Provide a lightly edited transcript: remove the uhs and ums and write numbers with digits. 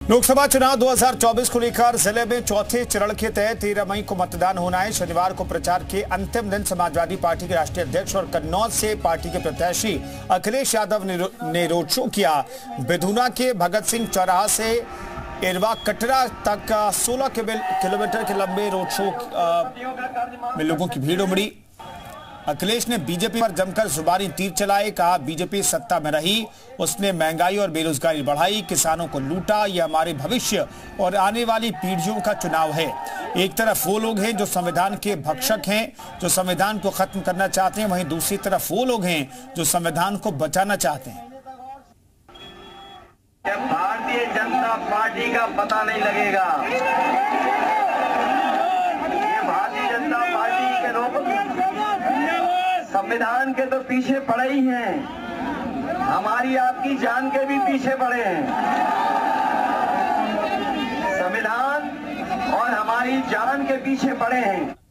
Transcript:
लोकसभा चुनाव 2024 को लेकर जिले में चौथे चरण के तहत 13 मई को मतदान होना है। शनिवार को प्रचार के अंतिम दिन समाजवादी पार्टी के राष्ट्रीय अध्यक्ष और कन्नौज से पार्टी के प्रत्याशी अखिलेश यादव ने रोड शो किया। बिधुना के भगत सिंह चौराहा से इरवा कटरा तक 16 किलोमीटर के लंबे रोड शो में लोगों की भीड़ उमड़ी। अखिलेश ने बीजेपी पर जमकर जुबानी तीर चलाए। कहा, बीजेपी सत्ता में रही, उसने महंगाई और बेरोजगारी बढ़ाई, किसानों को लूटा। यह हमारे भविष्य और आने वाली पीढ़ियों का चुनाव है। एक तरफ वो लोग हैं जो संविधान के भक्षक हैं, जो संविधान को खत्म करना चाहते हैं, वहीं दूसरी तरफ वो लोग हैं जो संविधान को बचाना चाहते हैं। भारतीय जनता पार्टी का पता नहीं लगेगा। भारतीय जनता पार्टी के लोग संविधान के तो पीछे पड़े ही हैं, हमारी आपकी जान के भी पीछे पड़े हैं। संविधान और हमारी जान के पीछे पड़े हैं।